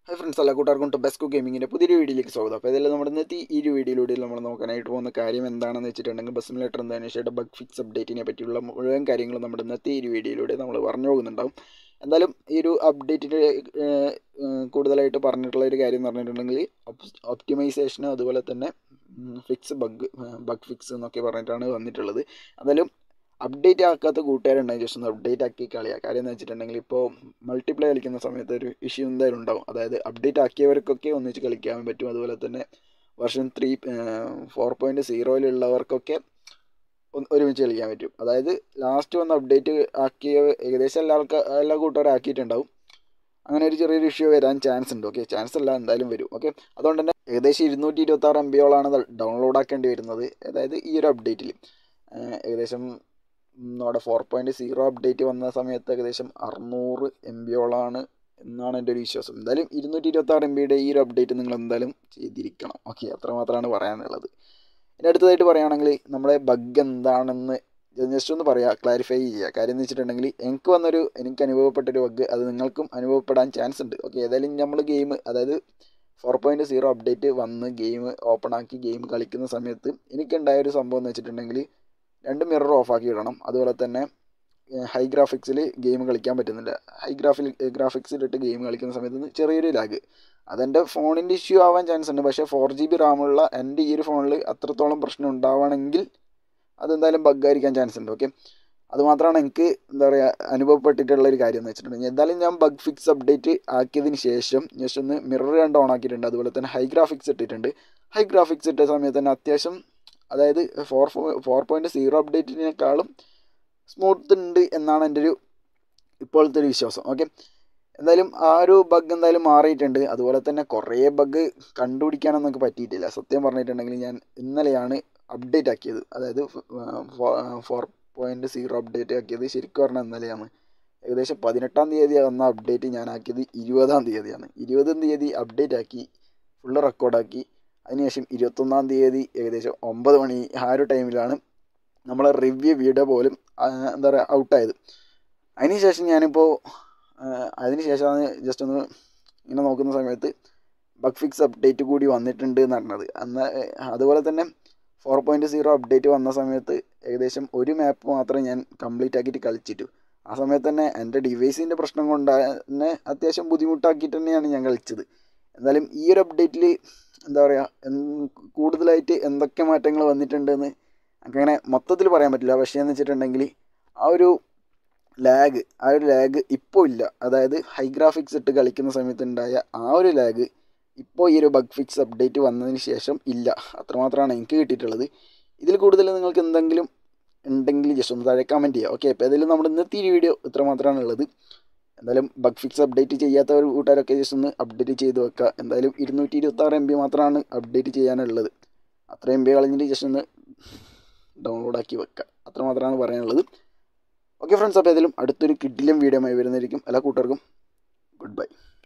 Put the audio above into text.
Hi friends, all കൂട്ടുകാർക്കും Tubasco Gaming പുതിയൊരു വീഡിയോയിലേക്ക് സ്വാഗതം. അപ്പോൾ ഇതിൽ നമ്മുടെ ഇന്നത്തെ ഈ ഒരു വീഡിയോയിലൂടെ നമ്മൾ നോക്കാനായിട്ട് പോകുന്ന കാര്യം എന്താണെന്ന് വെച്ചിട്ടുണ്ടെങ്കിൽ ബസ് സിമുലേറ്റർ ഇന്തോനേഷ്യയുടെ ബഗ് ഫിക്സ് അപ്ഡേറ്റിനെ പറ്റിയുള്ള മുഴുവൻ കാര്യങ്ങളും നമ്മുടെ ഇന്നത്തെ ഈ ഒരു വീഡിയോയിലൂടെ നമ്മൾ പറഞ്ഞു പോകുന്നുണ്ടാവും. എന്തായാലും ഈ ഒരു അപ്ഡേറ്റിൻ്റെ കൂടുതലായിട്ട് പറഞ്ഞിട്ടുള്ള ഒരു കാര്യം എന്ന് പറഞ്ഞിട്ടുണ്ടെങ്കിൽ ഒപ്റ്റിമൈസേഷനും അതുപോലെ തന്നെ ബഗ് ഫിക്സ് എന്നൊക്കെ പറഞ്ഞിട്ടാണ് വന്നിട്ടുള്ളത്. എന്തായാലും അപ്ഡേറ്റ് ആക്കാത്ത കൂട്ടുകാരുണ്ടെങ്കിൽ ജസ്റ്റ് ഒന്ന് അപ്ഡേറ്റ് ആക്കി കളിയാക്കുക. കാര്യം എന്ന് വെച്ചിട്ടുണ്ടെങ്കിൽ ഇപ്പോൾ മൾട്ടിപ്ലേ കളിക്കുന്ന സമയത്ത് ഒരു ഇഷ്യൂ എന്തായാലും ഉണ്ടാവും. അതായത് അപ്ഡേറ്റ് ആക്കിയവർക്കൊക്കെ ഒന്നിച്ച് കളിക്കാൻ പറ്റും. അതുപോലെ തന്നെ വെർഷൻ 4.0 ഒരുമിച്ച് കളിക്കാൻ പറ്റും. അതായത് ലാസ്റ്റ് വന്ന് അപ്ഡേറ്റ് ആക്കിയ ഏകദേശം എല്ലാ കൂട്ടുകാരും ആക്കിയിട്ടുണ്ടാവും. അങ്ങനെ ഒരു ചെറിയൊരു ഇഷ്യൂ വരാൻ ചാൻസ് ഉണ്ട്. ഓക്കെ, ചാൻസ് അല്ല, എന്തായാലും വരും. ഓക്കെ, അതുകൊണ്ട് തന്നെ ഏകദേശം 226 MB ഡൗൺലോഡ് ആക്കേണ്ടി വരുന്നത്. അതായത് ഈ ഒരു അപ്ഡേറ്റിൽ ഏകദേശം നമ്മുടെ 4.0 അപ്ഡേറ്റ് വന്ന സമയത്ത് ഏകദേശം 600 MB എന്നാണ് എൻ്റെ ഒരു വിശ്വാസം. എന്തായാലും 226 MB ഈ ഒരു അപ്ഡേറ്റ് നിങ്ങൾ എന്തായാലും ചെയ്തിരിക്കണം. ഓക്കെ, അത്രമാത്രമാണ് പറയാനുള്ളത്. ഇനി അടുത്തതായിട്ട് പറയുകയാണെങ്കിൽ നമ്മുടെ ബഗ് എന്താണെന്ന് ജസ്റ്റ് ഒന്ന് പറയാം, ക്ലാരിഫൈ ചെയ്യുക. കാര്യം എന്ന് വെച്ചിട്ടുണ്ടെങ്കിൽ എനിക്ക് അനുഭവപ്പെട്ടൊരു ബഗ് അത് നിങ്ങൾക്കും അനുഭവപ്പെടാൻ ചാൻസ് ഉണ്ട്. ഓക്കെ, ഏതായാലും നമ്മൾ അതായത് 4.0 അപ്ഡേറ്റ് വന്ന് ഗെയിം ഓപ്പൺ ആക്കി ഗെയിം കളിക്കുന്ന സമയത്ത് എനിക്കുണ്ടായൊരു സംഭവം എന്ന് വെച്ചിട്ടുണ്ടെങ്കിൽ 2 മിറർ ഓഫാക്കി ഇടണം. അതുപോലെ തന്നെ ഹൈ ഗ്രാഫിക്സിൽ ഗെയിം കളിക്കാൻ പറ്റുന്നില്ല. ഗ്രാഫിക്സിലിട്ട് ഗെയിം കളിക്കുന്ന സമയത്ത് ചെറിയൊരു ലാഗ്. അതെൻ്റെ ഫോണിൻ്റെ ഇഷ്യൂ ആവാൻ ചാൻസ് ഉണ്ട്. പക്ഷേ 4GB റാമുള്ള എൻ്റെ ഈ ഒരു ഫോണിൽ അത്രത്തോളം പ്രശ്നം ഉണ്ടാവുകയാണെങ്കിൽ അതെന്തായാലും ബഗ്ഗായിരിക്കാൻ ചാൻസ് ഉണ്ട്. ഓക്കെ, അതുമാത്രമാണ് എനിക്ക് അനുഭവപ്പെട്ടിട്ടുള്ള ഒരു കാര്യം എന്ന് വെച്ചിട്ടുണ്ടെങ്കിൽ. എന്തായാലും ഞാൻ ബഗ് ഫിക്സ് അപ്ഡേറ്റ് ആക്കിയതിന് ശേഷം ജസ്റ്റ് ഒന്ന് മിറർ 2 ഓൺ ആക്കിയിട്ടുണ്ട്. അതുപോലെ തന്നെ ഹൈ ഗ്രാഫിക്സ് ഇട്ടിട്ടുണ്ട്. ഹൈ ഗ്രാഫിക്സ് ഇട്ട സമയത്ത് തന്നെ അത്യാവശ്യം അതായത് 4.0 അപ്ഡേറ്റിനേക്കാളും സ്മൂത്ത് ഉണ്ട് എന്നാണ് എൻ്റെ ഒരു ഇപ്പോഴത്തെ ഒരു വിശ്വാസം. ഓക്കെ, എന്തായാലും ആ ഒരു ബഗ് എന്തായാലും മാറിയിട്ടുണ്ട്. അതുപോലെ തന്നെ കുറേ ബഗ് കണ്ടുപിടിക്കാനൊന്നും നമുക്ക് പറ്റിയിട്ടില്ല. സത്യം പറഞ്ഞിട്ടുണ്ടെങ്കിൽ ഞാൻ ഇന്നലെയാണ് അപ്ഡേറ്റ് ആക്കിയത്. അതായത് 4.0 അപ്ഡേറ്റ് ആക്കിയത് ശരിക്കും പറഞ്ഞാൽ ഇന്നലെയാണ്. ഏകദേശം 18-ാം തീയതി വന്ന അപ്ഡേറ്റ് ഞാൻ ആക്കിയത് 20-ാം തീയതിയാണ്. 20-ാം തീയതി അപ്ഡേറ്റ് ആക്കി ഫുള്ള് റെക്കോർഡാക്കി. അതിനുശേഷം 21-ാം തീയതി ഏകദേശം 9 മണി ആ ഒരു ടൈമിലാണ് നമ്മളെ റിവ്യൂ വീഡിയോ പോലും ഔട്ടായത്. അതിനുശേഷം ഞാനിപ്പോൾ അതിനുശേഷമാണ് ജസ്റ്റ് ഒന്ന് ഇങ്ങനെ നോക്കുന്ന സമയത്ത് ബഗ് ഫിക്സ് അപ്ഡേറ്റ് കൂടി വന്നിട്ടുണ്ട് എന്ന് പറഞ്ഞത്. അതുപോലെ തന്നെ 4.0 അപ്ഡേറ്റ് വന്ന സമയത്ത് ഏകദേശം ഒരു മാപ്പ് മാത്രമേ ഞാൻ കംപ്ലീറ്റ് ആക്കിയിട്ട് കളിച്ചിട്ടു. ആ സമയത്ത് തന്നെ എൻ്റെ ഡിവൈസിൻ്റെ പ്രശ്നം കൊണ്ട് തന്നെ അത്യാവശ്യം ബുദ്ധിമുട്ടാക്കിയിട്ട് തന്നെയാണ് ഞാൻ കളിച്ചത്. എന്തായാലും ഈ ഒരു അപ്ഡേറ്റിൽ കൂടുതലായിട്ട് എന്തൊക്കെ മാറ്റങ്ങൾ വന്നിട്ടുണ്ടെന്ന് അങ്ങനെ മൊത്തത്തിൽ പറയാൻ പറ്റില്ല. പക്ഷേ എന്ന് വെച്ചിട്ടുണ്ടെങ്കിൽ ആ ഒരു ലാഗ് ഇപ്പോൾ ഇല്ല. അതായത് ഹൈ ഗ്രാഫിക്സ് ഇട്ട് കളിക്കുന്ന സമയത്തുണ്ടായ ആ ഒരു ലാഗ് ഇപ്പോൾ ഈ ഒരു ബഗ് ഫിക്സ് അപ്ഡേറ്റ് വന്നതിന് ശേഷം ഇല്ല. അത്രമാത്രമാണ് എനിക്ക് കിട്ടിയിട്ടുള്ളത്. ഇതിൽ കൂടുതൽ നിങ്ങൾക്ക് എന്തെങ്കിലും ഉണ്ടെങ്കിൽ ജസ്റ്റ് ഒന്ന് താഴെ കമൻറ്റ് ചെയ്യുക. ഓക്കെ, അപ്പോൾ ഏതായാലും നമ്മുടെ ഇന്നത്തെ ഈ വീഡിയോ ഇത്രമാത്രമാണ് ഉള്ളത്. എന്തായാലും ബഗ് ഫിക്സ് അപ്ഡേറ്റ് ചെയ്യാത്തവർ കൂട്ടുകാരൊക്കെ ജസ്റ്റ് ഒന്ന് അപ്ഡേറ്റ് ചെയ്ത് വെക്കുക. എന്തായാലും 226 MB മാത്രമാണ് അപ്ഡേറ്റ് ചെയ്യാനുള്ളത്. അത്ര MB കളഞ്ഞിട്ട് ജസ്റ്റ് ഒന്ന് ഡൗൺലോഡ് ആക്കി വെക്കുക. അത്രമാത്രമാണ് പറയാനുള്ളത്. ഓക്കെ ഫ്രണ്ട്സ്, അപ്പോൾ ഏതായാലും അടുത്തൊരു കിഡിലും വീഡിയോ ആയി വരുന്നതായിരിക്കും. എല്ലാ കൂട്ടുകാർക്കും ഗുഡ് ബൈ.